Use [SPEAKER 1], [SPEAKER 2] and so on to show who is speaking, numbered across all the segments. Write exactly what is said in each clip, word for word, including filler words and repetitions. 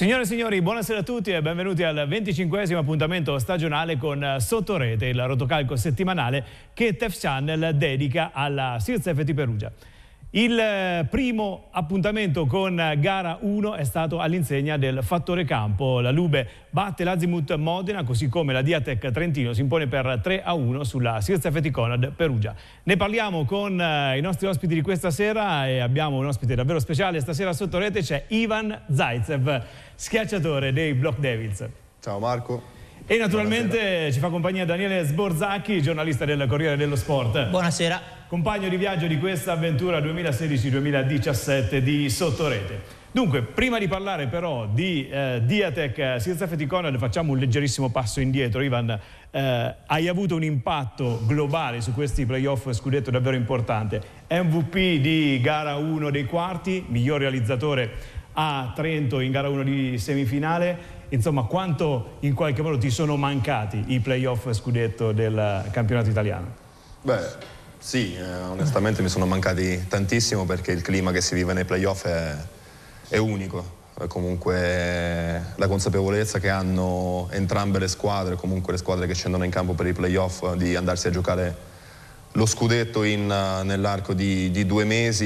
[SPEAKER 1] Signore e signori, buonasera a tutti e benvenuti al venticinquesimo appuntamento stagionale con Sottorete, il rotocalco settimanale che T E F Channel dedica alla SIRS F T Perugia. Il primo appuntamento con gara uno è stato all'insegna del fattore campo. La Lube batte l'Azimut Modena, così come la Diatec Trentino si impone per tre a uno sulla SIRS F T Conad Perugia. Ne parliamo con i nostri ospiti di questa sera e abbiamo un ospite davvero speciale. Stasera a Sottorete c'è Ivan Zaitsev, schiacciatore dei Block Devils.
[SPEAKER 2] Ciao Marco.
[SPEAKER 1] E naturalmente Buonasera. Ci fa compagnia Daniele Sborzacchi, giornalista del Corriere dello Sport.
[SPEAKER 3] Buonasera.
[SPEAKER 1] Compagno di viaggio di questa avventura duemilasedici duemiladiciassette di Sottorete. Dunque, prima di parlare però di eh, Diatec SIRS F T Conad, facciamo un leggerissimo passo indietro. Ivan, eh, hai avuto un impatto globale su questi playoff scudetto davvero importante. M V P di gara uno dei quarti, miglior realizzatore a Trento in gara uno di semifinale. Insomma, quanto in qualche modo ti sono mancati i playoff scudetto del campionato italiano?
[SPEAKER 2] Beh, sì, eh, onestamente mi sono mancati tantissimo, perché il clima che si vive nei playoff è, è unico. E comunque la consapevolezza che hanno entrambe le squadre, comunque le squadre che scendono in campo per i playoff, di andarsi a giocare lo scudetto nell'arco di, di due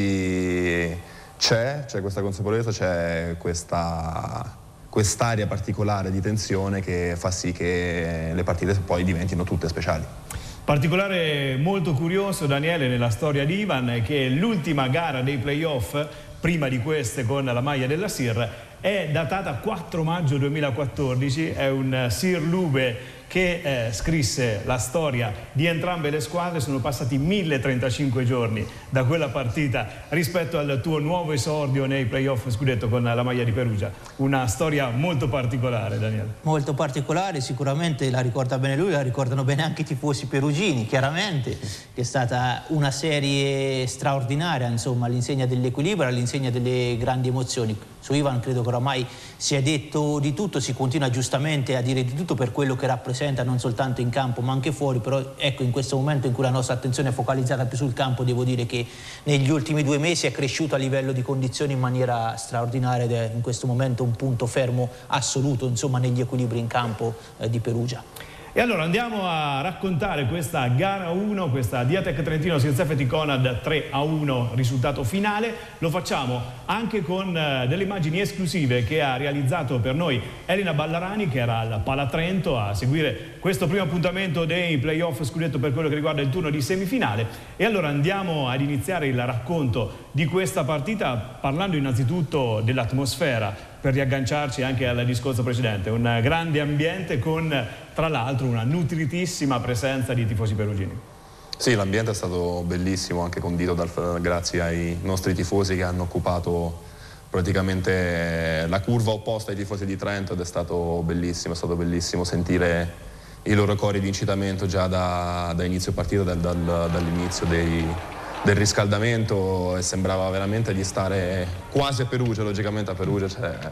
[SPEAKER 2] mesi c'è, c'è questa consapevolezza, c'è questa... quest'area particolare di tensione che fa sì che le partite poi diventino tutte speciali.
[SPEAKER 1] Particolare molto curioso, Daniele, nella storia di Ivan è che l'ultima gara dei playoff, prima di queste con la maglia della S I R, è datata quattro maggio duemilaquattordici, è un S I R Lube che eh, scrisse la storia di entrambe le squadre. Sono passati mille trentacinque giorni da quella partita rispetto al tuo nuovo esordio nei playoff scudetto con la maglia di Perugia. Una storia molto particolare, Daniele.
[SPEAKER 3] Molto particolare, sicuramente la ricorda bene lui, la ricordano bene anche i tifosi perugini, chiaramente, che è stata una serie straordinaria, insomma, all'insegna dell'equilibrio, all'insegna delle grandi emozioni. Su Ivan credo che oramai si è detto di tutto, si continua giustamente a dire di tutto per quello che rappresenta non soltanto in campo ma anche fuori, però ecco, in questo momento in cui la nostra attenzione è focalizzata più sul campo, devo dire che negli ultimi due mesi è cresciuto a livello di condizioni in maniera straordinaria ed è in questo momento un punto fermo assoluto, insomma, negli equilibri in campo eh, di Perugia.
[SPEAKER 1] E allora andiamo a raccontare questa gara uno, questa Diatec Trentino SIRS F T Conad tre a uno risultato finale. Lo facciamo anche con eh, delle immagini esclusive che ha realizzato per noi Elena Ballarani, che era al Palatrento a seguire questo primo appuntamento dei playoff scudetto per quello che riguarda il turno di semifinale. E allora andiamo ad iniziare il racconto di questa partita parlando innanzitutto dell'atmosfera, per riagganciarci anche al discorso precedente. Un grande ambiente con, tra l'altro, una nutritissima presenza di tifosi perugini.
[SPEAKER 2] Sì, l'ambiente è stato bellissimo, anche condito dal, grazie ai nostri tifosi che hanno occupato praticamente la curva opposta ai tifosi di Trento, ed è stato bellissimo, è stato bellissimo sentire i loro cori di incitamento già da, da inizio partita, dal, dal, dall'inizio dei... del riscaldamento, e sembrava veramente di stare quasi a Perugia. Logicamente a Perugia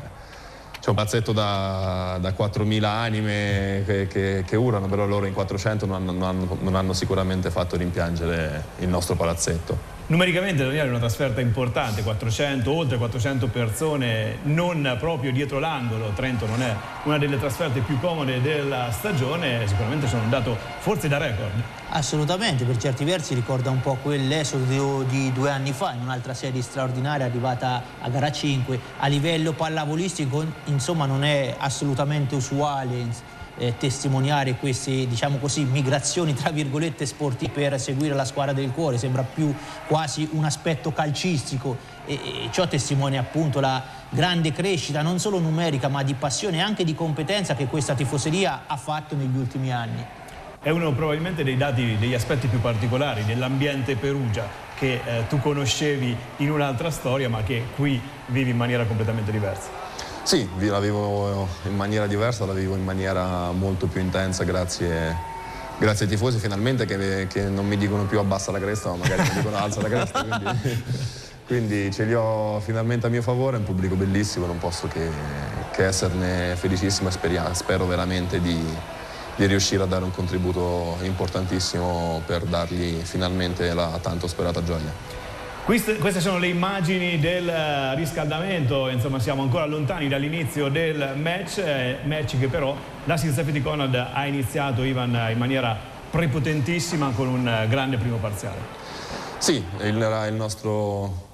[SPEAKER 2] c'è un pazzetto da, da quattromila anime che, che, che urlano, però loro in quattrocento non hanno, non, hanno, non hanno sicuramente fatto rimpiangere il nostro palazzetto.
[SPEAKER 1] Numericamente, Daniele, è una trasferta importante, quattrocento, oltre quattrocento persone, non proprio dietro l'angolo. Trento non è una delle trasferte più comode della stagione, sicuramente sono un dato forse da record.
[SPEAKER 3] Assolutamente, per certi versi ricorda un po' quell'esodo di due anni fa in un'altra serie straordinaria arrivata a gara cinque. A livello pallavolistico, insomma, non è assolutamente usuale Eh, testimoniare queste, diciamo così, migrazioni tra virgolette sportive per seguire la squadra del cuore. Sembra più quasi un aspetto calcistico e, e ciò testimonia appunto la grande crescita non solo numerica ma di passione e anche di competenza che questa tifoseria ha fatto negli ultimi anni.
[SPEAKER 1] È uno probabilmente dei dati, degli aspetti più particolari dell'ambiente Perugia che eh, tu conoscevi in un'altra storia ma che qui vivi in maniera completamente diversa.
[SPEAKER 2] Sì, la vivo in maniera diversa, la vivo in maniera molto più intensa grazie, grazie ai tifosi finalmente che, che non mi dicono più abbassa la cresta, ma magari mi dicono alza la cresta, quindi, quindi ce li ho finalmente a mio favore. È un pubblico bellissimo, non posso che, che esserne felicissimo e spero veramente di, di riuscire a dare un contributo importantissimo per dargli finalmente la tanto sperata gioia.
[SPEAKER 1] Queste, queste sono le immagini del riscaldamento, insomma siamo ancora lontani dall'inizio del match, eh, match che però la Sinsefeti Conad ha iniziato, Ivan, in maniera prepotentissima con un grande primo parziale.
[SPEAKER 2] Sì, il, il nostro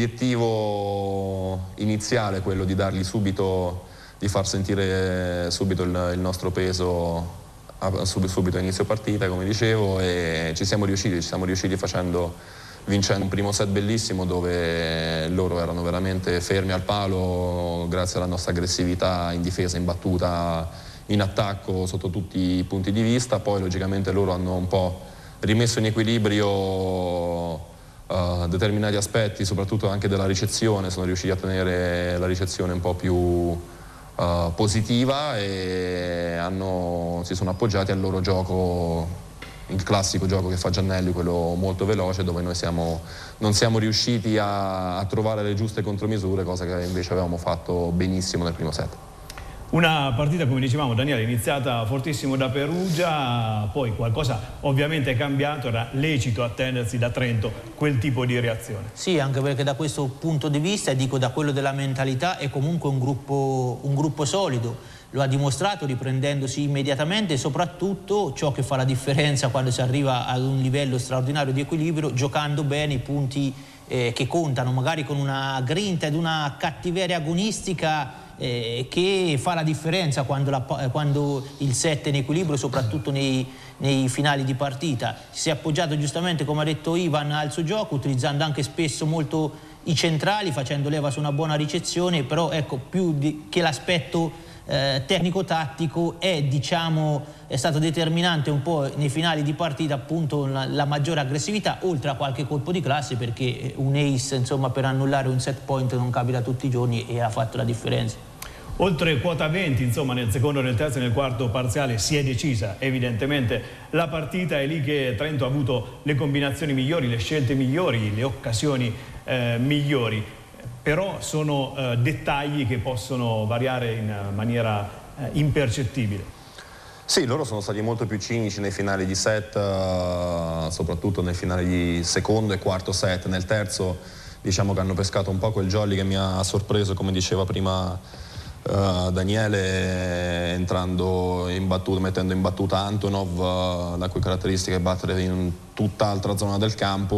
[SPEAKER 2] obiettivo iniziale è quello di dargli subito, di far sentire subito il, il nostro peso subito a inizio partita, come dicevo, e ci siamo riusciti, ci siamo riusciti facendo vincendo un primo set bellissimo dove loro erano veramente fermi al palo grazie alla nostra aggressività in difesa, in battuta, in attacco sotto tutti i punti di vista. Poi logicamente loro hanno un po' rimesso in equilibrio uh, determinati aspetti, soprattutto anche della ricezione, sono riusciti a tenere la ricezione un po' più uh, positiva e hanno, si sono appoggiati al loro gioco, il classico gioco che fa Giannelli, quello molto veloce, dove noi siamo, non siamo riusciti a, a trovare le giuste contromisure, cosa che invece avevamo fatto benissimo nel primo set.
[SPEAKER 1] Una partita, come dicevamo, Daniele, iniziata fortissimo da Perugia, poi qualcosa ovviamente è cambiato, era lecito attendersi da Trento quel tipo di reazione.
[SPEAKER 3] Sì, anche perché da questo punto di vista, e dico da quello della mentalità, è comunque un gruppo, un gruppo solido. Lo ha dimostrato riprendendosi immediatamente e soprattutto ciò che fa la differenza quando si arriva ad un livello straordinario di equilibrio, giocando bene i punti eh, che contano, magari con una grinta ed una cattiveria agonistica eh, che fa la differenza quando, la, quando il set è in equilibrio, soprattutto nei, nei finali di partita. Si è appoggiato giustamente, come ha detto Ivan, al suo gioco, utilizzando anche spesso molto i centrali, facendo leva su una buona ricezione, però ecco, più di, che l'aspetto Eh, tecnico-tattico è, diciamo, è stato determinante un po' nei finali di partita, appunto la, la maggiore aggressività, oltre a qualche colpo di classe, perché un ace, insomma, per annullare un set point non capita tutti i giorni e ha fatto la differenza.
[SPEAKER 1] Oltre quota venti, insomma, nel secondo, nel terzo e nel quarto parziale si è decisa evidentemente la partita. È lì che Trento ha avuto le combinazioni migliori, le scelte migliori, le occasioni eh, migliori. Però sono eh, dettagli che possono variare in maniera eh, impercettibile.
[SPEAKER 2] Sì, loro sono stati molto più cinici nei finali di set, uh, soprattutto nei finali di secondo e quarto set. Nel terzo diciamo che hanno pescato un po' quel jolly che mi ha sorpreso, come diceva prima uh, Daniele, entrando in battuta, mettendo in battuta Antonov, uh, la cui caratteristica è battere in tutt'altra zona del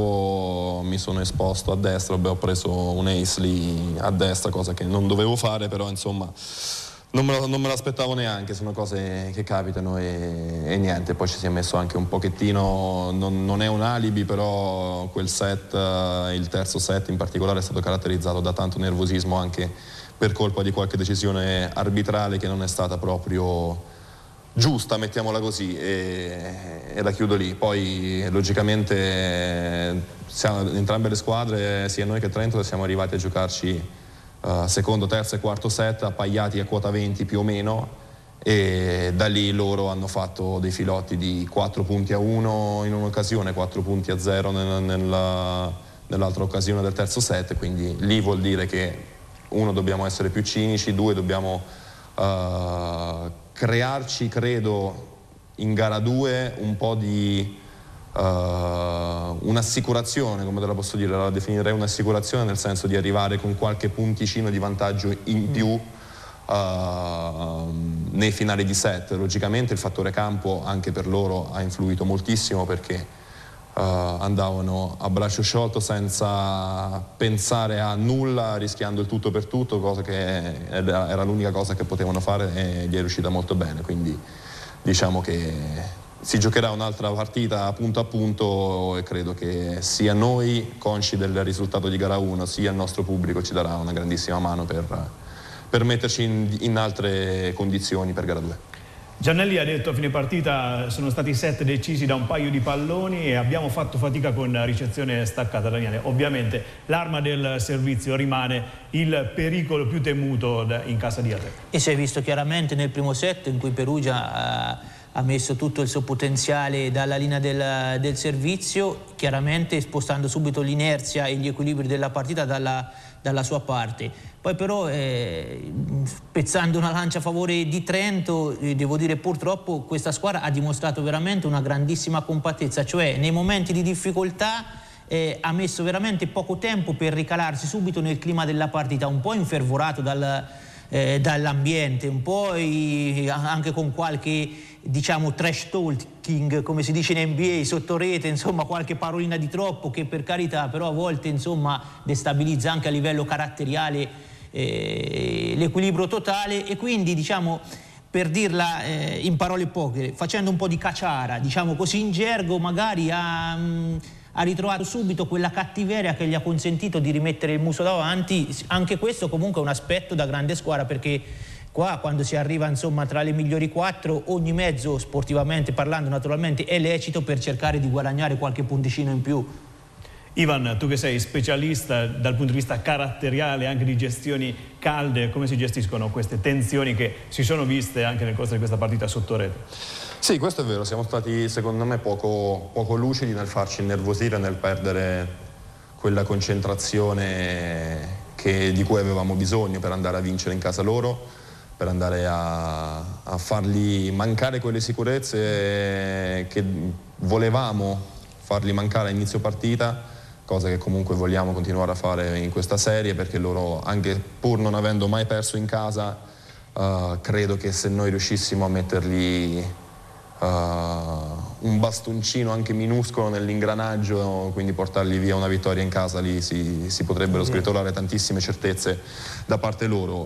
[SPEAKER 2] campo. Mi sono esposto a destra, beh, ho preso un ace lì a destra, cosa che non dovevo fare, però insomma non me, lo, non me l'aspettavo neanche, sono cose che capitano e, e niente. Poi ci si è messo anche un pochettino, non, non è un alibi, però quel set, il terzo set in particolare, è stato caratterizzato da tanto nervosismo anche per colpa di qualche decisione arbitrale che non è stata proprio giusta, mettiamola così, e, e la chiudo lì. Poi logicamente siamo, entrambe le squadre, sia noi che Trento, siamo arrivati a giocarci uh, secondo, terzo e quarto set appaiati a quota venti più o meno, e da lì loro hanno fatto dei filotti di quattro punti a uno in un'occasione, quattro punti a zero nel, nella, nell'altra occasione del terzo set, quindi lì vuol dire che uno, dobbiamo essere più cinici, due, dobbiamo uh, crearci, credo, in gara due un po' di uh, un'assicurazione, come te la posso dire, la definirei un'assicurazione, nel senso di arrivare con qualche punticino di vantaggio in più uh, nei finali di set. Logicamente il fattore campo anche per loro ha influito moltissimo, perché Uh, andavano a braccio sciolto senza pensare a nulla, rischiando il tutto per tutto, cosa che era, era l'unica cosa che potevano fare, e gli è riuscita molto bene. Quindi diciamo che si giocherà un'altra partita punto a punto, e credo che sia noi, consci del risultato di gara uno, sia il nostro pubblico ci darà una grandissima mano per, per metterci in, in altre condizioni per gara due.
[SPEAKER 1] Giannelli ha detto a fine partita sono stati set decisi da un paio di palloni e abbiamo fatto fatica con ricezione staccata. Daniele, ovviamente l'arma del servizio rimane il pericolo più temuto in casa di Ate.
[SPEAKER 3] E si è visto chiaramente nel primo set, in cui Perugia ha, ha messo tutto il suo potenziale dalla linea del, del servizio, chiaramente spostando subito l'inerzia e gli equilibri della partita dalla, dalla sua parte. Poi però, eh, spezzando una lancia a favore di Trento, eh, devo dire purtroppo questa squadra ha dimostrato veramente una grandissima compattezza, cioè nei momenti di difficoltà eh, ha messo veramente poco tempo per ricalarsi subito nel clima della partita, un po' infervorato dal, eh, dall'ambiente, un po' i, anche con qualche, diciamo, trash talking, come si dice in N B A, sotto rete, insomma qualche parolina di troppo che per carità però a volte insomma destabilizza anche a livello caratteriale eh, l'equilibrio totale, e quindi diciamo, per dirla eh, in parole poche, facendo un po' di caciara, diciamo così in gergo, magari ha, mh, ha ritrovato subito quella cattiveria che gli ha consentito di rimettere il muso davanti. Anche questo comunque è un aspetto da grande squadra, perché qua quando si arriva insomma tra le migliori quattro, ogni mezzo, sportivamente parlando naturalmente, è lecito per cercare di guadagnare qualche punticino in più.
[SPEAKER 1] Ivan, tu che sei specialista dal punto di vista caratteriale, anche di gestioni calde, come si gestiscono queste tensioni che si sono viste anche nel corso di questa partita sotto rete?
[SPEAKER 2] Sì, questo è vero, siamo stati secondo me poco, poco lucidi nel farci innervosire, nel perdere quella concentrazione che, di cui avevamo bisogno per andare a vincere in casa loro, per andare a, a fargli mancare quelle sicurezze che volevamo fargli mancare a inizio partita, cosa che comunque vogliamo continuare a fare in questa serie, perché loro, anche pur non avendo mai perso in casa, uh, credo che se noi riuscissimo a mettergli uh, un bastoncino anche minuscolo nell'ingranaggio, quindi portargli via una vittoria in casa, lì si, si potrebbero sgretolare tantissime certezze da parte loro.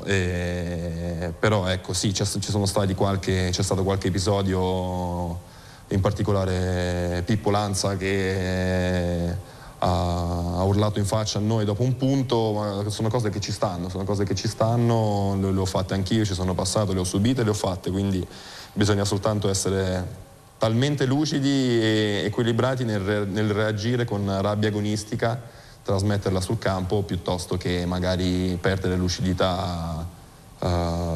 [SPEAKER 2] E, però ecco sì, ci sono stati qualche, c'è stato qualche episodio, in particolare Pippo Lanza che ha urlato in faccia a noi dopo un punto, ma sono cose che ci stanno, sono cose che ci stanno, le, le ho fatte anch'io, ci sono passato, le ho subite, le ho fatte, quindi bisogna soltanto essere talmente lucidi e equilibrati nel, nel reagire con rabbia agonistica, trasmetterla sul campo, piuttosto che magari perdere lucidità uh,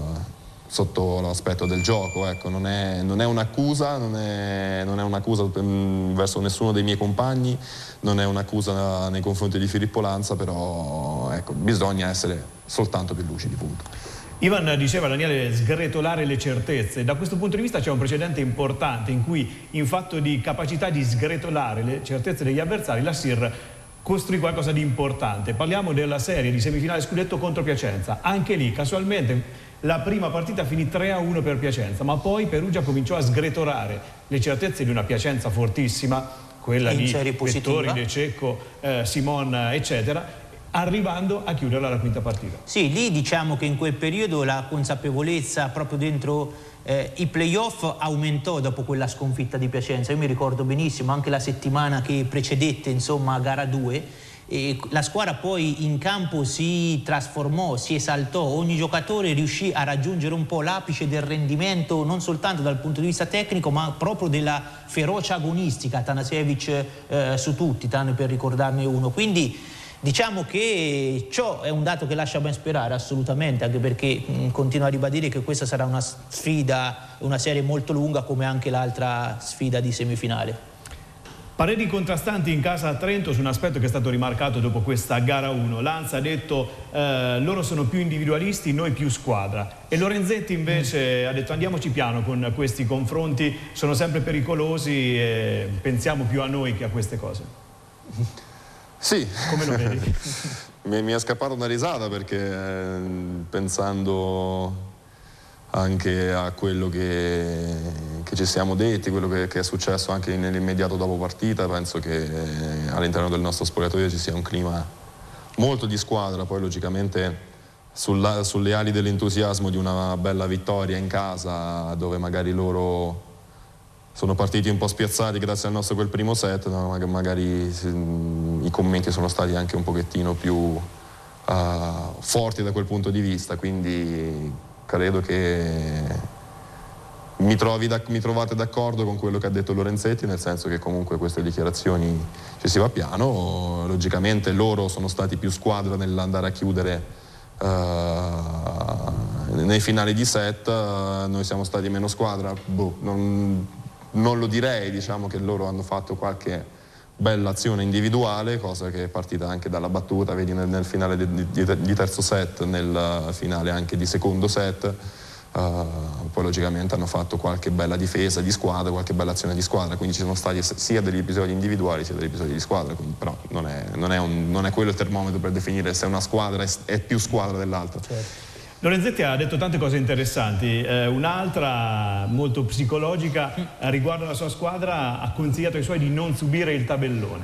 [SPEAKER 2] sotto l'aspetto del gioco. Ecco, non è, non è un'accusa, non è, non è un'accusa verso nessuno dei miei compagni, non è un'accusa nei confronti di Filippo Lanza, però ecco, bisogna essere soltanto più lucidi, punto.
[SPEAKER 1] Ivan diceva, Daniele, sgretolare le certezze. Da questo punto di vista c'è un precedente importante in cui, in fatto di capacità di sgretolare le certezze degli avversari, la S I R costruì qualcosa di importante. Parliamo della serie di semifinale scudetto contro Piacenza. Anche lì, casualmente, la prima partita finì tre a uno per Piacenza, ma poi Perugia cominciò a sgretolare le certezze di una Piacenza fortissima, quella di Vettori, De Cecco, eh, Simon, eccetera, arrivando a chiuderla la quinta partita.
[SPEAKER 3] Sì, lì diciamo che in quel periodo la consapevolezza proprio dentro eh, i playoff aumentò dopo quella sconfitta di Piacenza. Io mi ricordo benissimo anche la settimana che precedette, insomma, a gara due. E la squadra poi in campo si trasformò, si esaltò, ogni giocatore riuscì a raggiungere un po' l'apice del rendimento, non soltanto dal punto di vista tecnico ma proprio della ferocia agonistica, Tanasevic eh, su tutti, tanto per ricordarne uno. Quindi diciamo che ciò è un dato che lascia ben sperare assolutamente, anche perché mh, continuo a ribadire che questa sarà una sfida, una serie molto lunga, come anche l'altra sfida di semifinale.
[SPEAKER 1] Pareri contrastanti in casa a Trento su un aspetto che è stato rimarcato dopo questa gara uno. Lanza ha detto eh, loro sono più individualisti, noi più squadra. E Lorenzetti invece mm. ha detto andiamoci piano con questi confronti, sono sempre pericolosi e pensiamo più a noi che a queste cose.
[SPEAKER 2] Sì.
[SPEAKER 1] Come lo vedi?
[SPEAKER 2] mi, mi è scappata una risata perché eh, pensando anche a quello che, che ci siamo detti, quello che, che è successo anche nell'immediato dopo partita, penso che all'interno del nostro spogliatoio ci sia un clima molto di squadra. Poi logicamente sulla, sulle ali dell'entusiasmo di una bella vittoria in casa, dove magari loro sono partiti un po' spiazzati grazie al nostro quel primo set, no? Magari i commenti sono stati anche un pochettino più uh, forti da quel punto di vista, quindi credo che mi, trovi da, mi trovate d'accordo con quello che ha detto Lorenzetti, nel senso che comunque queste dichiarazioni ci si va piano. Logicamente loro sono stati più squadra nell'andare a chiudere uh, nei finali di set, uh, noi siamo stati meno squadra, boh, non, non lo direi, diciamo che loro hanno fatto qualche bella azione individuale, cosa che è partita anche dalla battuta, vedi nel, nel finale di, di, di terzo set, nel finale anche di secondo set, Uh, poi logicamente hanno fatto qualche bella difesa di squadra, qualche bella azione di squadra, quindi ci sono stati sia degli episodi individuali sia degli episodi di squadra, quindi, però non è, non, è un, non è quello il termometro per definire se una squadra è, è più squadra dell'altra.
[SPEAKER 3] Certo.
[SPEAKER 1] Lorenzetti ha detto tante cose interessanti, eh, un'altra molto psicologica eh, riguardo la sua squadra, ha consigliato ai suoi di non subire il tabellone.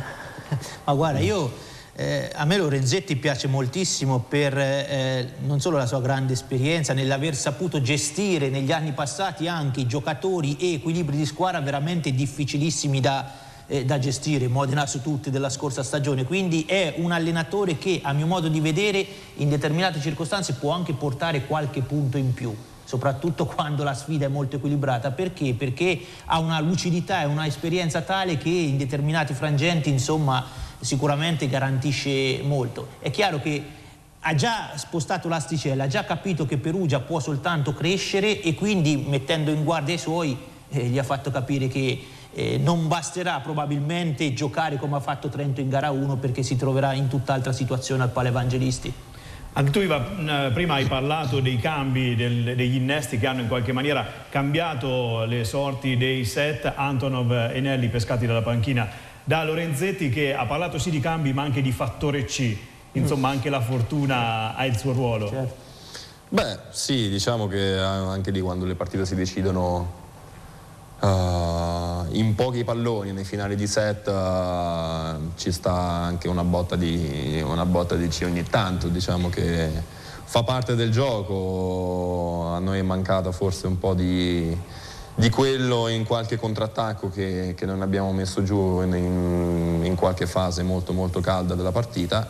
[SPEAKER 3] Ma guarda, io Eh, a me Lorenzetti piace moltissimo per eh, non solo la sua grande esperienza nell'aver saputo gestire negli anni passati anche i giocatori e equilibri di squadra veramente difficilissimi da, eh, da gestire, Modena su tutti della scorsa stagione, quindi è un allenatore che a mio modo di vedere in determinate circostanze può anche portare qualche punto in più, soprattutto quando la sfida è molto equilibrata. Perché? Perché ha una lucidità e una esperienza tale che in determinati frangenti, insomma, sicuramente garantisce molto. È chiaro che ha già spostato l'asticella, ha già capito che Perugia può soltanto crescere e quindi, mettendo in guardia i suoi, eh, gli ha fatto capire che eh, non basterà probabilmente giocare come ha fatto Trento in gara uno, perché si troverà in tutt'altra situazione al Pala Evangelisti.
[SPEAKER 1] Anche tu, Iva, prima hai parlato dei cambi, del, degli innesti che hanno in qualche maniera cambiato le sorti dei set. Antonov e Nelli pescati dalla panchina da Lorenzetti, che ha parlato sì di cambi ma anche di fattore C, insomma anche la fortuna ha il suo ruolo.
[SPEAKER 3] Certo.
[SPEAKER 2] Beh sì, diciamo che anche lì quando le partite si decidono uh, in pochi palloni nei finali di set uh, ci sta anche una botta di, una botta di C ogni tanto, diciamo che fa parte del gioco. A noi è mancata forse un po' di di quello in qualche contrattacco che, che non abbiamo messo giù in, in qualche fase molto molto calda della partita.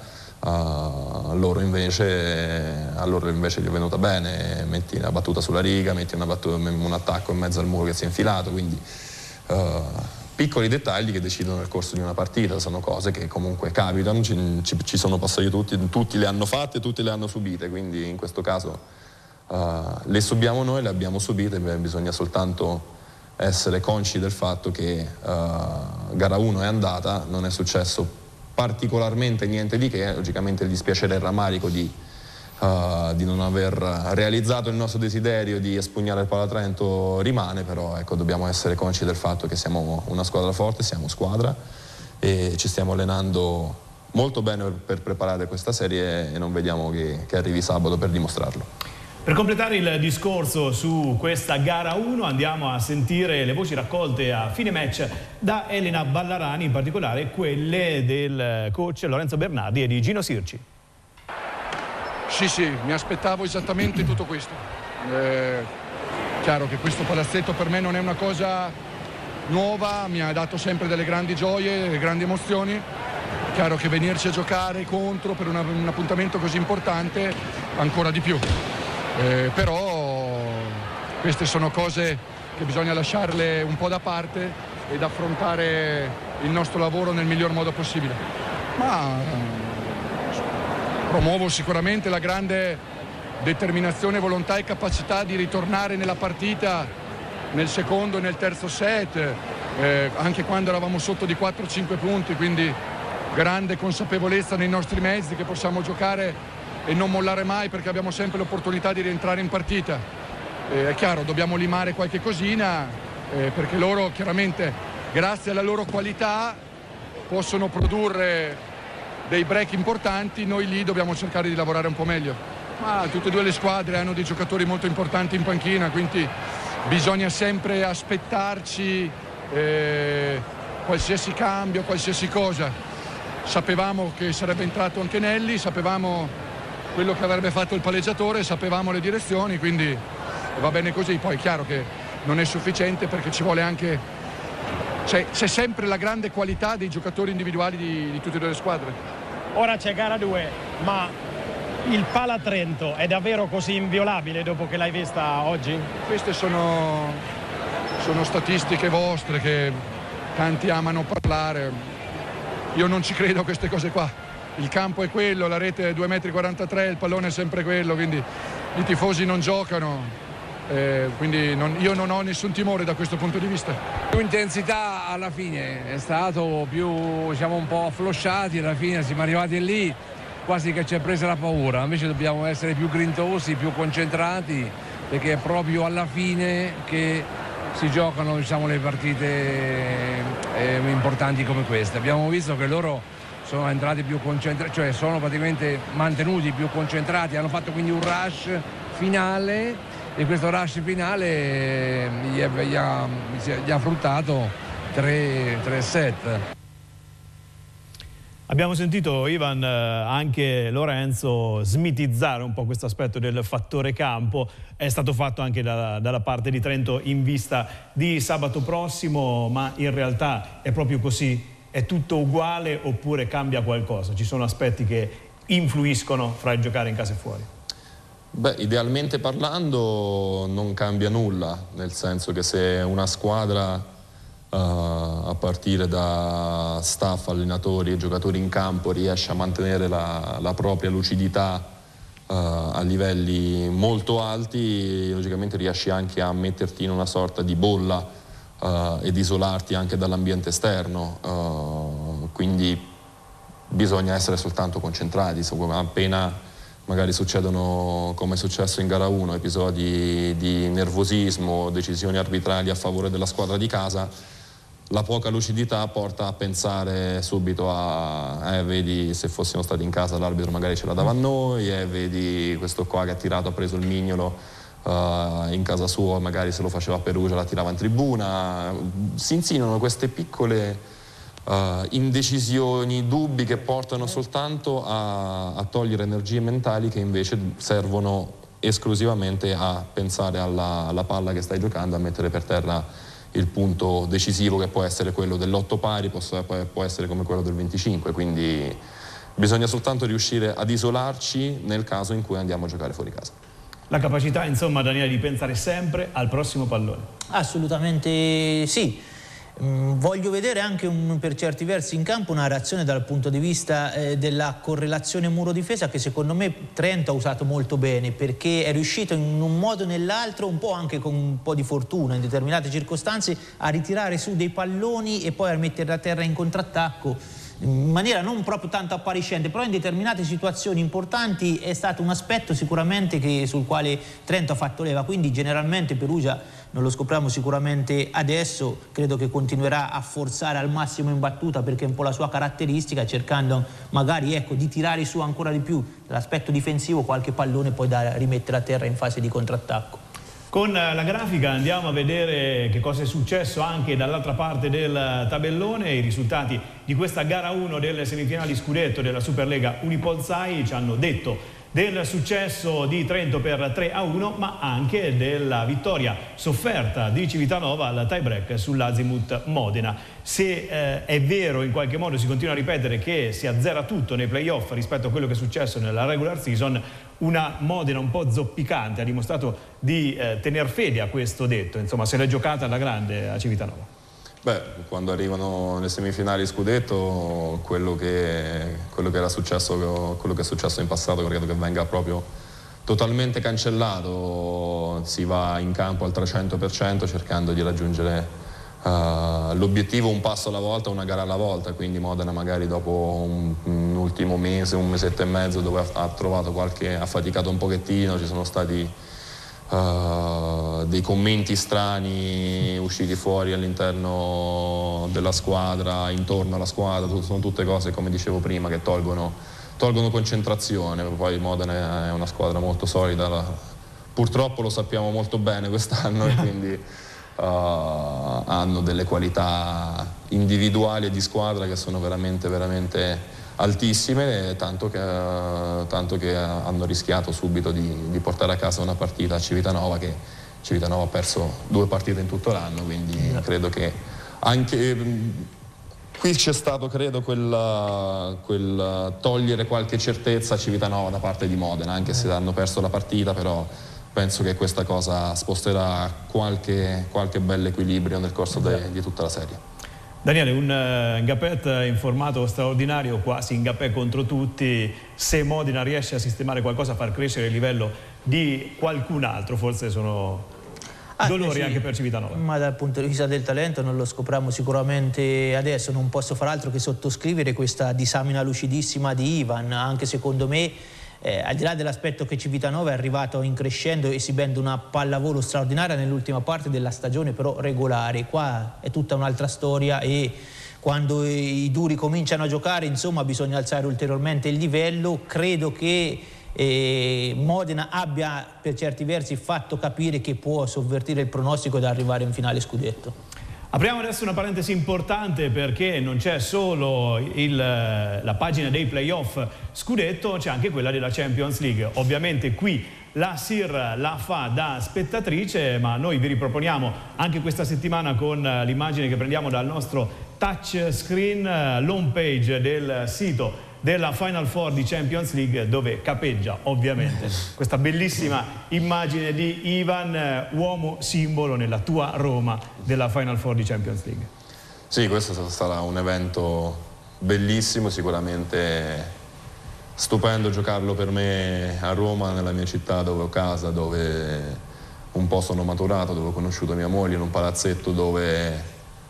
[SPEAKER 2] Uh, loro invece, a loro invece gli è venuta bene, metti una battuta sulla riga, metti una battuta, un attacco in mezzo al muro che si è infilato, quindi uh, piccoli dettagli che decidono il corso di una partita, sono cose che comunque capitano, ci, ci, ci sono passati tutti, tutti le hanno fatte, tutti le hanno subite, quindi in questo caso Uh, le subiamo noi, le abbiamo subite, beh, bisogna soltanto essere consci del fatto che uh, gara uno è andata, non è successo particolarmente niente di che, logicamente il dispiacere e il rammarico di, uh, di non aver realizzato il nostro desiderio di espugnare il Pala Trento rimane, però ecco, dobbiamo essere consci del fatto che siamo una squadra forte, siamo squadra e ci stiamo allenando molto bene per, per preparare questa serie e non vediamo che, che arrivi sabato per dimostrarlo.
[SPEAKER 1] Per completare il discorso su questa gara uno andiamo a sentire le voci raccolte a fine match da Elena Ballarani, in particolare quelle del coach Lorenzo Bernardi e di Gino Sirci.
[SPEAKER 4] Sì, sì, mi aspettavo esattamente tutto questo. Eh, chiaro che questo palazzetto per me non è una cosa nuova, mi ha dato sempre delle grandi gioie, delle grandi emozioni. Chiaro che venirci a giocare contro per una, un appuntamento così importante ancora di più. Eh, però queste sono cose che bisogna lasciarle un po' da parte ed affrontare il nostro lavoro nel miglior modo possibile. Ma promuovo sicuramente la grande determinazione, volontà e capacità di ritornare nella partita nel secondo e nel terzo set, eh, anche quando eravamo sotto di quattro cinque punti, quindi grande consapevolezza nei nostri mezzi che possiamo giocare e non mollare mai, perché abbiamo sempre l'opportunità di rientrare in partita. Eh, è chiaro, dobbiamo limare qualche cosina, eh, perché loro chiaramente, grazie alla loro qualità, possono produrre dei break importanti, noi lì dobbiamo cercare di lavorare un po' meglio. Ma tutte e due le squadre hanno dei giocatori molto importanti in panchina, quindi bisogna sempre aspettarci eh, qualsiasi cambio, qualsiasi cosa. Sapevamo che sarebbe entrato anche Nelli, sapevamo quello che avrebbe fatto il palleggiatore, sapevamo le direzioni, quindi va bene così. Poi è chiaro che non è sufficiente, perché ci vuole anche, c'è, c'è sempre la grande qualità dei giocatori individuali di, di tutte e due le squadre.
[SPEAKER 5] Ora c'è gara due, ma il Pala Trento è davvero così inviolabile dopo che l'hai vista oggi?
[SPEAKER 4] Queste sono, sono statistiche vostre che tanti amano parlare, io non ci credo a queste cose qua. Il campo è quello, la rete è due virgola quarantatré metri, il pallone è sempre quello, quindi i tifosi non giocano, eh, quindi non, io non ho nessun timore da questo punto di vista.
[SPEAKER 6] Più intensità alla fine, è stato più, siamo un po' afflosciati, alla fine siamo arrivati lì, quasi che ci è presa la paura, invece dobbiamo essere più grintosi, più concentrati perché è proprio alla fine che si giocano, diciamo, le partite eh, importanti come queste. Abbiamo visto che loro sono entrati più concentrati, cioè sono praticamente mantenuti più concentrati, hanno fatto quindi un rush finale e questo rush finale gli, è, gli, ha, gli ha fruttato tre set.
[SPEAKER 1] Abbiamo sentito, Ivan, anche Lorenzo smitizzare un po' questo aspetto del fattore campo. È stato fatto anche da, dalla parte di Trento in vista di sabato prossimo, ma in realtà è proprio così? È tutto uguale oppure cambia qualcosa? Ci sono aspetti che influiscono fra il giocare in casa e fuori?
[SPEAKER 2] Beh, idealmente parlando non cambia nulla, nel senso che se una squadra Uh, a partire da staff, allenatori e giocatori in campo riesce a mantenere la, la propria lucidità uh, a livelli molto alti, logicamente riesci anche a metterti in una sorta di bolla uh, ed isolarti anche dall'ambiente esterno, uh, quindi bisogna essere soltanto concentrati. Appena magari succedono, come è successo in gara uno, episodi di nervosismo, decisioni arbitrali a favore della squadra di casa, la poca lucidità porta a pensare subito a eh, vedi, se fossimo stati in casa l'arbitro magari ce la dava a noi, eh, vedi questo qua che ha tirato, ha preso il mignolo uh, in casa sua, magari se lo faceva a Perugia la tirava in tribuna. Si insinuano queste piccole uh, indecisioni, dubbi che portano soltanto a, a togliere energie mentali che invece servono esclusivamente a pensare alla, alla palla che stai giocando, a mettere per terra il punto decisivo che può essere quello dell'otto pari, può, può essere come quello del venticinque, quindi bisogna soltanto riuscire ad isolarci nel caso in cui andiamo a giocare fuori casa.
[SPEAKER 1] La capacità, insomma, Daniele, di pensare sempre al prossimo pallone.
[SPEAKER 3] Assolutamente sì. Mm, voglio vedere anche un, per certi versi in campo una reazione dal punto di vista eh, della correlazione muro-difesa che secondo me Trento ha usato molto bene, perché è riuscito in un modo o nell'altro, un po' anche con un po' di fortuna in determinate circostanze, a ritirare su dei palloni e poi a mettere a terra in contrattacco in maniera non proprio tanto appariscente, però in determinate situazioni importanti è stato un aspetto sicuramente che, sul quale Trento ha fatto leva. Quindi generalmente Perugia, non lo scopriamo sicuramente adesso, credo che continuerà a forzare al massimo in battuta perché è un po' la sua caratteristica, cercando magari, ecco, di tirare su ancora di più l'aspetto difensivo, qualche pallone poi da rimettere a terra in fase di contrattacco.
[SPEAKER 1] Con la grafica andiamo a vedere che cosa è successo anche dall'altra parte del tabellone. I risultati di questa gara uno delle semifinali scudetto della Superlega Unipol-Sai ci hanno detto del successo di Trento per tre a uno, ma anche della vittoria sofferta di Civitanova al tie break sull'Azimut Modena. Se eh, è vero, in qualche modo si continua a ripetere che si azzera tutto nei playoff rispetto a quello che è successo nella regular season, una Modena un po' zoppicante ha dimostrato di eh, tener fede a questo detto, insomma se l'è giocata alla grande a Civitanova.
[SPEAKER 2] Beh, quando arrivano le semifinali scudetto, quello che, quello che era successo, quello che è successo in passato credo che venga proprio totalmente cancellato. Si va in campo al trecento per cento cercando di raggiungere uh, l'obiettivo un passo alla volta, una gara alla volta, quindi Modena magari dopo un, un ultimo mese, un mesetto e mezzo dove ha, ha trovato qualche, ha faticato un pochettino, ci sono stati Uh, dei commenti strani usciti fuori all'interno della squadra, intorno alla squadra, sono tutte cose, come dicevo prima, che tolgono, tolgono concentrazione. Poi Modena è una squadra molto solida, la, purtroppo lo sappiamo molto bene quest'anno e quindi uh, hanno delle qualità individuali e di squadra che sono veramente veramente altissime, tanto che, tanto che hanno rischiato subito di, di portare a casa una partita a Civitanova, che Civitanova ha perso due partite in tutto l'anno, quindi credo che anche qui c'è stato, credo, quel, quel togliere qualche certezza a Civitanova da parte di Modena, anche se hanno perso la partita, però penso che questa cosa sposterà qualche, qualche bel equilibrio nel corso de, di tutta la serie.
[SPEAKER 1] Daniele, un uh, Ngapet in formato straordinario, quasi Ngapet contro tutti. Se Modena riesce a sistemare qualcosa, a far crescere il livello di qualcun altro, forse sono ah, dolori sì, anche per Civitanova.
[SPEAKER 3] Ma dal punto di vista del talento non lo scopriamo sicuramente adesso, non posso far altro che sottoscrivere questa disamina lucidissima di Ivan. Anche secondo me eh, al di là dell'aspetto che Civitanova è arrivato in crescendo esibendo una pallavolo straordinaria nell'ultima parte della stagione, però regolare. Qua è tutta un'altra storia e quando i duri cominciano a giocare, insomma, bisogna alzare ulteriormente il livello. Credo che eh, Modena abbia per certi versi fatto capire che può sovvertire il pronostico ed arrivare in finale scudetto.
[SPEAKER 1] Apriamo adesso una parentesi importante, perché non c'è solo il, la pagina dei playoff scudetto, c'è anche quella della Champions League. Ovviamente qui la S I R la fa da spettatrice, ma noi vi riproponiamo anche questa settimana con l'immagine che prendiamo dal nostro touch screen, l'home page del sito della Final Four di Champions League, dove capeggia ovviamente questa bellissima immagine di Ivan, uomo simbolo nella tua Roma della Final Four di Champions League.
[SPEAKER 2] Sì, questo sarà un evento bellissimo, sicuramente stupendo giocarlo per me a Roma, nella mia città dove ho casa, dove un po' sono maturato, dove ho conosciuto mia moglie, in un palazzetto dove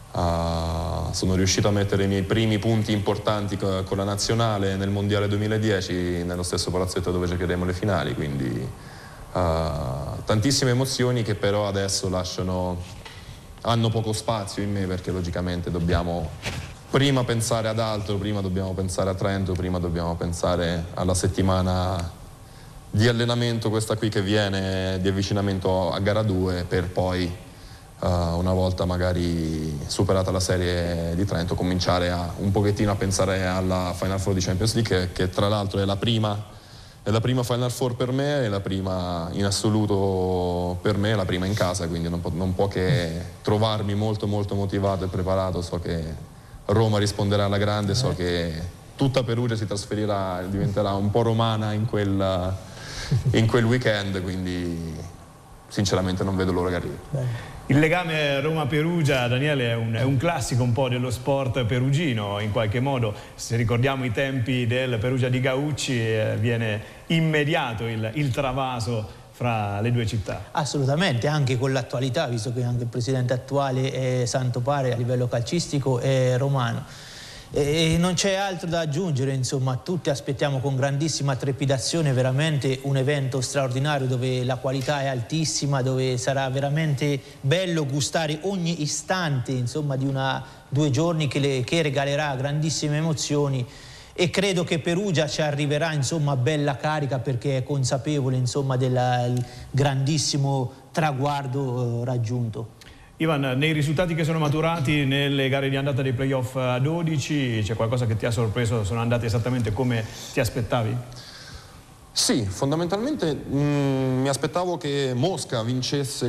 [SPEAKER 2] Uh, sono riuscito a mettere i miei primi punti importanti co con la nazionale nel mondiale duemiladieci, nello stesso palazzetto dove giocheremo le finali, quindi uh, tantissime emozioni che però adesso lasciano, hanno poco spazio in me, perché logicamente dobbiamo prima pensare ad altro, prima dobbiamo pensare a Trento, prima dobbiamo pensare alla settimana di allenamento, questa qui che viene, di avvicinamento a gara due, per poi Uh, una volta magari superata la serie di Trento cominciare a, un pochettino a pensare alla Final Four di Champions League, che, che tra l'altro è la prima è la prima Final Four per me, è la prima in assoluto per me, è la prima in casa, quindi non, po non può che trovarmi molto molto motivato e preparato. So che Roma risponderà alla grande, so che tutta Perugia si trasferirà, diventerà un po' romana in quel, in quel weekend, quindi sinceramente non vedo l'ora che arrivi.
[SPEAKER 1] Il legame Roma-Perugia, Daniele, è un, è un classico un po' dello sport perugino, in qualche modo. Se ricordiamo i tempi del Perugia di Gaucci, eh, viene immediato il, il travaso fra le due città.
[SPEAKER 3] Assolutamente, anche con l'attualità, visto che anche il presidente attuale è Santopare, a livello calcistico è romano. E non c'è altro da aggiungere, insomma, tutti aspettiamo con grandissima trepidazione veramente un evento straordinario, dove la qualità è altissima, dove sarà veramente bello gustare ogni istante, insomma, di una due giorni che, le, che regalerà grandissime emozioni, e credo che Perugia ci arriverà, insomma, bella carica, perché è consapevole, insomma, del grandissimo traguardo eh, raggiunto.
[SPEAKER 1] Ivan, nei risultati che sono maturati nelle gare di andata dei playoff a dodici, c'è qualcosa che ti ha sorpreso? Sono andate esattamente come ti aspettavi?
[SPEAKER 2] Sì, fondamentalmente mh, mi aspettavo che Mosca vincesse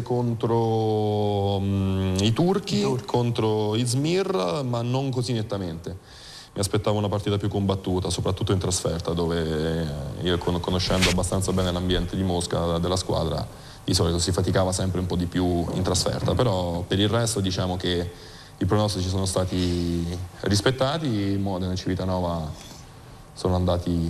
[SPEAKER 2] contro mh, i turchi, turchi, contro Izmir, ma non così nettamente. Mi aspettavo una partita più combattuta, soprattutto in trasferta, dove io, conoscendo abbastanza bene l'ambiente di Mosca, della squadra, di solito si faticava sempre un po' di più in trasferta, però per il resto diciamo che i pronostici sono stati rispettati. Modena e Civitanova sono andati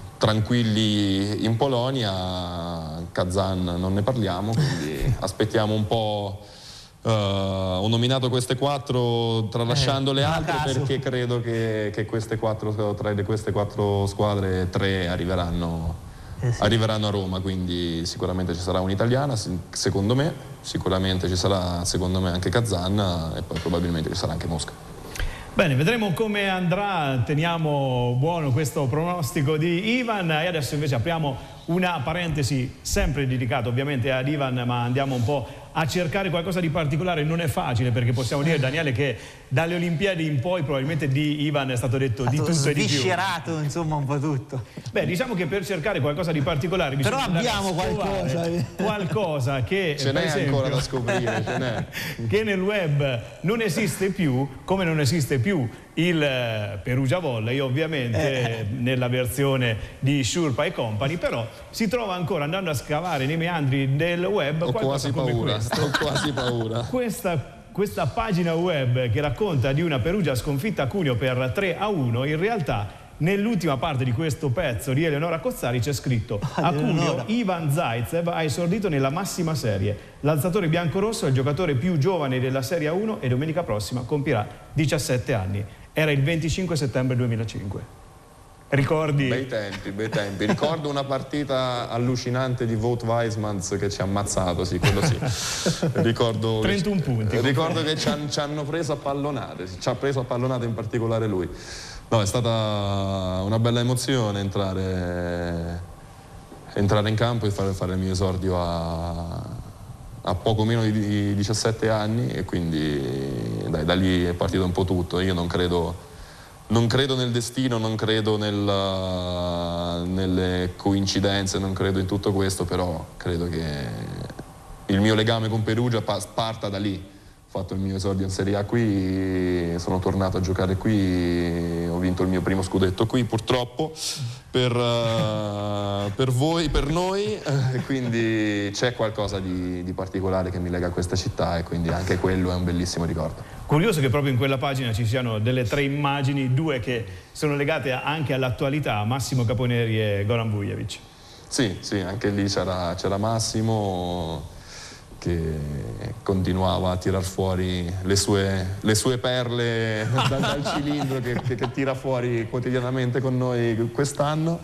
[SPEAKER 2] tranquilli in Polonia, Kazan non ne parliamo, quindi aspettiamo un po'. Uh, ho nominato queste quattro tralasciando eh, le altre perché credo che, che queste quattro, tra queste quattro squadre tre arriveranno Eh sì. arriveranno a Roma, quindi sicuramente ci sarà un'italiana, secondo me, sicuramente ci sarà secondo me anche Kazan, e poi probabilmente ci sarà anche Mosca.
[SPEAKER 1] Bene, vedremo come andrà, teniamo buono questo pronostico di Ivan, e adesso invece apriamo una parentesi sempre dedicata ovviamente ad Ivan, ma andiamo un po' a cercare qualcosa di particolare. Non è facile, perché possiamo dire, Daniele, che dalle Olimpiadi in poi probabilmente di Ivan è stato detto di tutto e di più.
[SPEAKER 3] Sviscerato, insomma, un po' tutto.
[SPEAKER 1] Beh, diciamo che per cercare qualcosa di particolare
[SPEAKER 3] però abbiamo qualcosa
[SPEAKER 1] qualcosa che
[SPEAKER 2] ce n'è ancora da scoprire, ce n'è
[SPEAKER 1] che nel web non esiste più, come non esiste più il Perugia Volley, ovviamente eh. nella versione di Shurpa e Company, però si trova ancora, andando a scavare nei meandri del web,
[SPEAKER 2] ho quasi paura, ho quasi paura.
[SPEAKER 1] Questa Questa pagina web che racconta di una Perugia sconfitta a Cuneo per tre a uno, in realtà nell'ultima parte di questo pezzo di Eleonora Cozzari c'è scritto: a Cuneo Ivan Zaitsev ha esordito nella massima serie. L'alzatore biancorosso è il giocatore più giovane della Serie A uno e domenica prossima compirà diciassette anni. Era il venticinque settembre duemilacinque. Ricordi?
[SPEAKER 2] Bei tempi, bei tempi. Ricordo una partita allucinante di Wout Weismans che ci ha ammazzato, sì, quello sì. Ricordo
[SPEAKER 1] trentuno punti.
[SPEAKER 2] Ricordo che ci, han, ci hanno preso a pallonate, ci ha preso a pallonate in particolare lui. No, è stata una bella emozione entrare, entrare in campo e fare, fare il mio esordio a, a poco meno di diciassette anni, e quindi dai, da lì è partito un po' tutto. Io non credo... Non credo nel destino, non credo nel, nelle coincidenze, non credo in tutto questo, però credo che il mio legame con Perugia parta da lì. Ho fatto il mio esordio in Serie A qui, sono tornato a giocare qui, ho vinto il mio primo scudetto qui purtroppo per, uh, per voi, per noi, e quindi c'è qualcosa di, di particolare che mi lega a questa città, e quindi anche quello è un bellissimo ricordo.
[SPEAKER 1] Curioso che proprio in quella pagina ci siano delle tre immagini, due che sono legate anche all'attualità, Massimo Caponeri e Goran Vujovic.
[SPEAKER 2] Sì, sì, anche lì c'era, c'era Massimo che continuava a tirar fuori le sue, le sue perle dal, dal cilindro che, che, che tira fuori quotidianamente con noi quest'anno.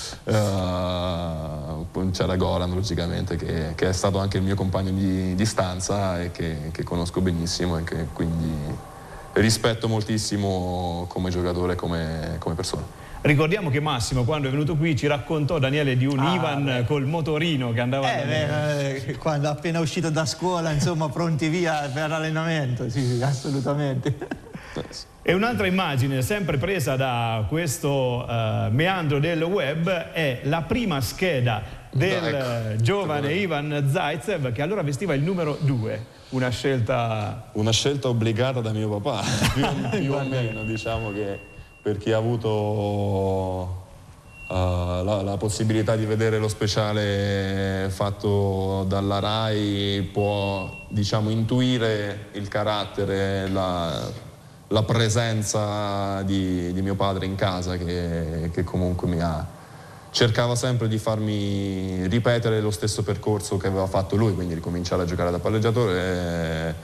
[SPEAKER 2] Uh, c'era Goran, logicamente, che, che è stato anche il mio compagno di, di stanza e che, che conosco benissimo, e che quindi rispetto moltissimo come giocatore e come, come persona.
[SPEAKER 1] Ricordiamo che Massimo, quando è venuto qui, ci raccontò, Daniele, di un ah, Ivan beh. col motorino che andava...
[SPEAKER 3] Eh, beh, eh, quando appena uscito da scuola, insomma, pronti via per l'allenamento, sì, assolutamente.
[SPEAKER 1] E un'altra immagine, sempre presa da questo uh, meandro del web, è la prima scheda del ecco, giovane Ivan Zaitsev, che allora vestiva il numero due. Una scelta...
[SPEAKER 2] Una scelta obbligata da mio papà, più, più o meno, diciamo che... Per chi ha avuto uh, la, la possibilità di vedere lo speciale fatto dalla Rai può, diciamo, intuire il carattere, la, la presenza di, di mio padre in casa, che, che comunque mi ha cercava sempre di farmi ripetere lo stesso percorso che aveva fatto lui, quindi ricominciare a giocare da palleggiatore e,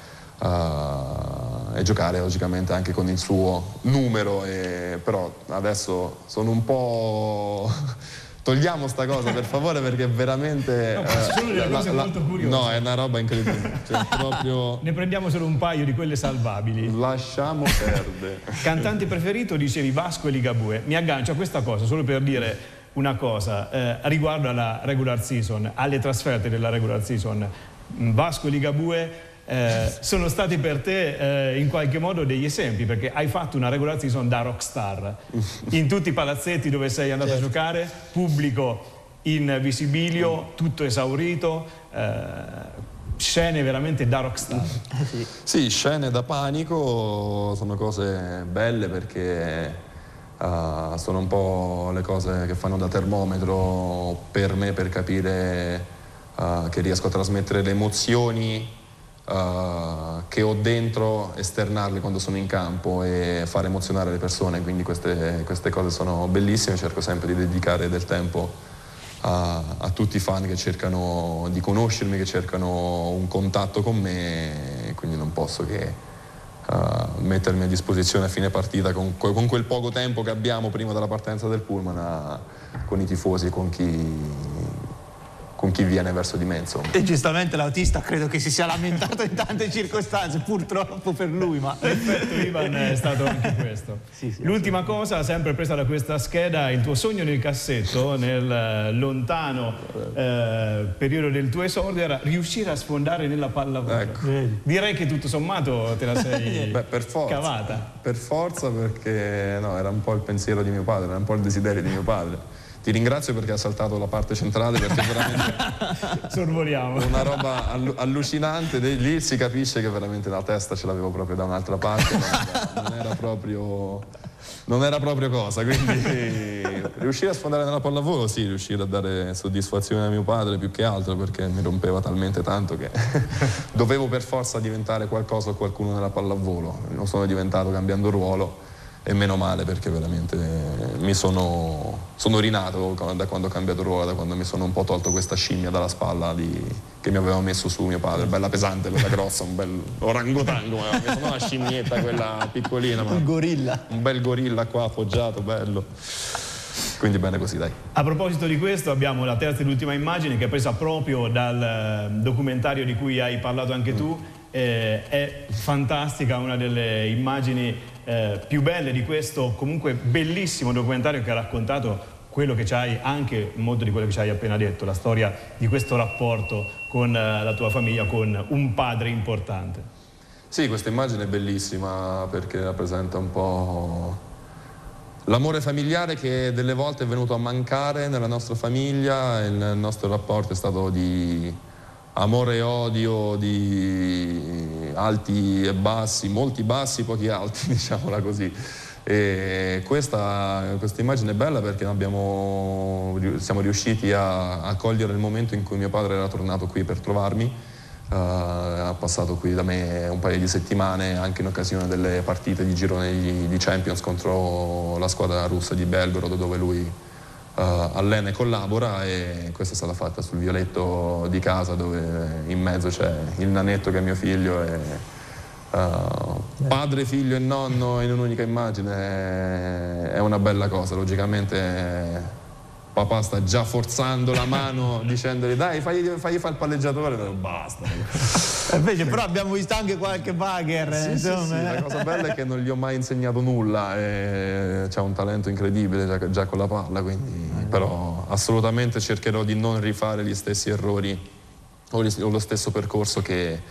[SPEAKER 2] uh, e giocare logicamente anche con il suo numero, e, però adesso sono un po'... Togliamo sta cosa per favore, perché veramente...
[SPEAKER 1] No, eh, sono delle cose la, molto curiose.
[SPEAKER 2] No, è una roba incredibile. Cioè, proprio...
[SPEAKER 1] Ne prendiamo solo un paio di quelle salvabili.
[SPEAKER 2] Lasciamo perdere.
[SPEAKER 1] Cantante preferito, dicevi Vasco e Ligabue. Mi aggancio a questa cosa solo per dire una cosa eh, riguardo alla regular season, alle trasferte della regular season. Vasco e Ligabue eh, sono stati per te eh, in qualche modo degli esempi, perché hai fatto una regular season da rockstar in tutti i palazzetti dove sei andato certo. a giocare, pubblico in visibilio, tutto esaurito, eh, scene veramente da rockstar.
[SPEAKER 2] Sì. Sì, scene da panico, sono cose belle perché uh, sono un po' le cose che fanno da termometro per me, per capire uh, che riesco a trasmettere le emozioni Uh, che ho dentro, esternarle quando sono in campo e fare emozionare le persone, quindi queste, queste cose sono bellissime. Cerco sempre di dedicare del tempo a, a tutti i fan che cercano di conoscermi, che cercano un contatto con me, quindi non posso che uh, mettermi a disposizione a fine partita con, con quel poco tempo che abbiamo prima della partenza del pullman a, con i tifosi e con chi con chi viene verso di me, insomma.
[SPEAKER 3] E giustamente l'autista credo che si sia lamentato in tante circostanze, purtroppo per lui, ma...
[SPEAKER 1] L'effetto Ivan è stato anche questo. Sì, sì, l'ultima cosa, sempre presa da questa scheda, il tuo sogno nel cassetto, nel lontano eh, periodo del tuo esordio, era riuscire a sfondare nella pallavolo. Ecco. Direi che tutto sommato te la sei
[SPEAKER 2] Beh, per forza,
[SPEAKER 1] cavata.
[SPEAKER 2] Per forza, perché no, era un po' il pensiero di mio padre, era un po' il desiderio di mio padre. Ti ringrazio perché ha saltato la parte centrale, perché veramente
[SPEAKER 1] sorvoliamo.
[SPEAKER 2] Una roba allucinante. Lì si capisce che veramente la testa ce l'avevo proprio da un'altra parte, non era proprio, non era proprio cosa. Quindi riuscire a sfondare nella pallavolo, sì, riuscire a dare soddisfazione a mio padre più che altro, perché mi rompeva talmente tanto che dovevo per forza diventare qualcosa o qualcuno nella pallavolo. Non sono diventato cambiando ruolo. E meno male, perché veramente mi sono, sono rinato da quando ho cambiato ruolo, da quando mi sono un po' tolto questa scimmia dalla spalla di, che mi aveva messo su mio padre, bella pesante, bella grossa, un bel orangotango, mi sono una scimmietta quella piccolina, ma
[SPEAKER 3] un gorilla,
[SPEAKER 2] un bel gorilla qua appoggiato, bello. quindi bene così, dai.
[SPEAKER 1] A proposito di questo abbiamo la terza ed ultima immagine che è presa proprio dal documentario di cui hai parlato anche tu. Eh, è fantastica, una delle immagini eh, più belle di questo comunque bellissimo documentario che ha raccontato quello che ci hai, anche molto di quello che ci hai appena detto, la storia di questo rapporto con eh, la tua famiglia, con un padre importante.
[SPEAKER 2] Sì, questa immagine è bellissima perché rappresenta un po' l'amore familiare che delle volte è venuto a mancare nella nostra famiglia. Il nostro rapporto è stato di amore e odio, di alti e bassi, molti bassi, pochi alti, diciamola così. E questa, questa immagine è bella perché abbiamo, siamo riusciti a, a cogliere il momento in cui mio padre era tornato qui per trovarmi. Uh, ha passato qui da me un paio di settimane anche in occasione delle partite di girone di, di Champions contro la squadra russa di Belgorod, dove lui uh, allena e collabora, e questa è stata fatta sul violetto di casa, dove in mezzo c'è il nanetto che è mio figlio, e uh, padre, figlio e nonno in un'unica immagine è una bella cosa. Logicamente papà sta già forzando la mano dicendogli dai fagli, fagli fare il palleggiatore, però basta.
[SPEAKER 3] Invece però abbiamo visto anche qualche bagger.
[SPEAKER 2] Sì,
[SPEAKER 3] insomma.
[SPEAKER 2] sì, sì. La cosa bella è che non gli ho mai insegnato nulla, e c'ha un talento incredibile già, già con la palla, quindi ah, però assolutamente cercherò di non rifare gli stessi errori o, gli, o lo stesso percorso che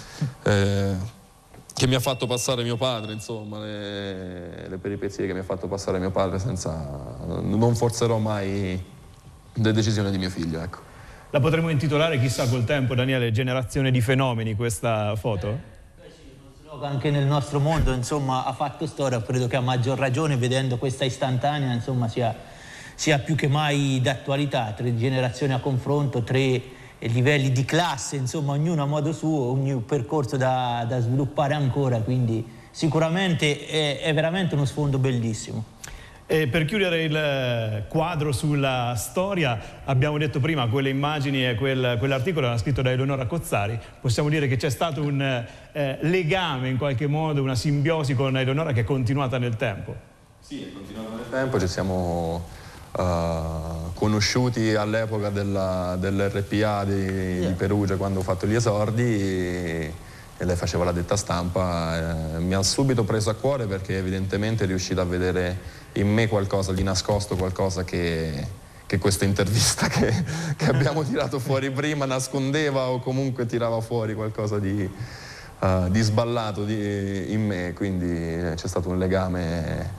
[SPEAKER 2] eh, che mi ha fatto passare mio padre, insomma, le, le peripezie che mi ha fatto passare mio padre, senza, non forzerò mai le decisioni di mio figlio, ecco.
[SPEAKER 1] La potremmo intitolare, chissà col tempo, Daniele, generazione di fenomeni, questa foto?
[SPEAKER 3] Eh, sì, uno slogan anche nel nostro mondo, insomma, ha fatto storia. Credo che a maggior ragione, vedendo questa istantanea, insomma, sia, sia più che mai d'attualità. Tre generazioni a confronto, tre livelli di classe, insomma, ognuno a modo suo, ogni percorso da, da sviluppare ancora, quindi sicuramente è, è veramente uno sfondo bellissimo.
[SPEAKER 1] E per chiudere il quadro sulla storia, abbiamo detto prima, quelle immagini e quel, quell'articolo era scritto da Eleonora Cozzari. Possiamo dire che c'è stato un eh, legame in qualche modo, una simbiosi con Eleonora che è continuata nel tempo?
[SPEAKER 2] Sì, è continuata nel tempo, ci siamo Uh, conosciuti all'epoca dell'R P A di, yeah. di Perugia, quando ho fatto gli esordi, e, e lei faceva la detta stampa. Eh, mi ha subito preso a cuore perché evidentemente è riuscita a vedere in me qualcosa di nascosto, qualcosa che, che questa intervista che, che abbiamo tirato fuori prima nascondeva, o comunque tirava fuori qualcosa di, uh, di sballato di, in me, quindi c'è stato un legame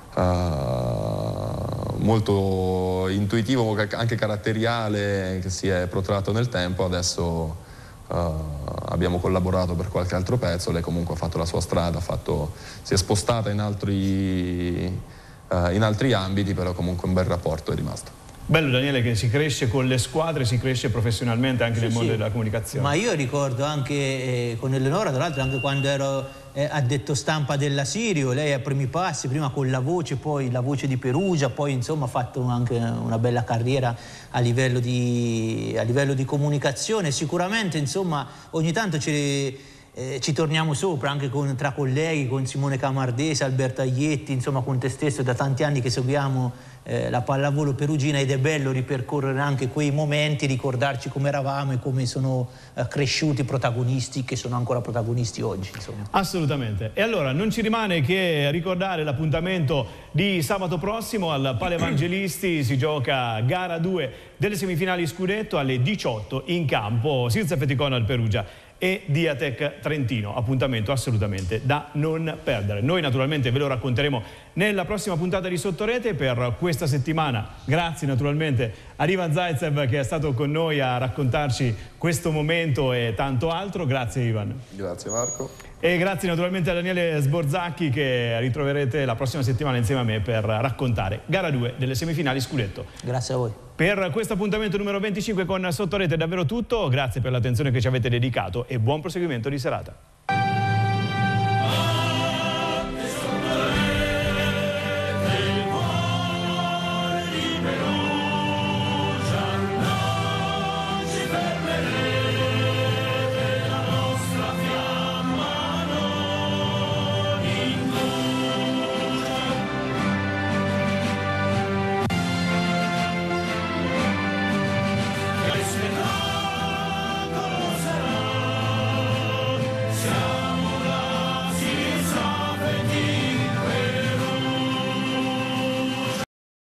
[SPEAKER 2] Uh, molto intuitivo, anche caratteriale, che si è protratto nel tempo. Adesso uh, abbiamo collaborato per qualche altro pezzo, lei comunque ha fatto la sua strada, ha fatto, si è spostata in altri, uh, in altri ambiti, però comunque un bel rapporto è rimasto.
[SPEAKER 1] Bello, Daniele, che si cresce con le squadre, si cresce professionalmente anche sì, nel mondo sì. della comunicazione.
[SPEAKER 3] Ma io ricordo anche eh, con Eleonora, tra l'altro, anche quando ero eh, addetto stampa della Sirio, lei a primi passi, prima con la voce, poi la voce di Perugia, poi insomma ha fatto anche una bella carriera a livello di, a livello di comunicazione. Sicuramente, insomma, ogni tanto ci... Eh, ci torniamo sopra anche con, tra colleghi, con Simone Camardese, Alberto Aglietti, insomma con te stesso, da tanti anni che seguiamo eh, la pallavolo perugina, ed è bello ripercorrere anche quei momenti, ricordarci come eravamo e come sono eh, cresciuti i protagonisti che sono ancora protagonisti oggi, insomma.
[SPEAKER 1] Assolutamente. E allora non ci rimane che ricordare l'appuntamento di sabato prossimo. Al Pala Evangelisti si gioca gara due delle semifinali scudetto alle diciotto in campo Sirza Feticona al Perugia e Diatec Trentino. Appuntamento assolutamente da non perdere. Noi naturalmente ve lo racconteremo nella prossima puntata di Sottorete. Per questa settimana grazie naturalmente a Ivan Zaitsev che è stato con noi a raccontarci questo momento e tanto altro. Grazie Ivan.
[SPEAKER 2] Grazie Marco.
[SPEAKER 1] E grazie naturalmente a Daniele Sborzacchi, che ritroverete la prossima settimana insieme a me per raccontare gara due delle semifinali scudetto.
[SPEAKER 3] Grazie a voi.
[SPEAKER 1] Per questo appuntamento numero venticinque con Sottorete è davvero tutto. Grazie per l'attenzione che ci avete dedicato e buon proseguimento di serata.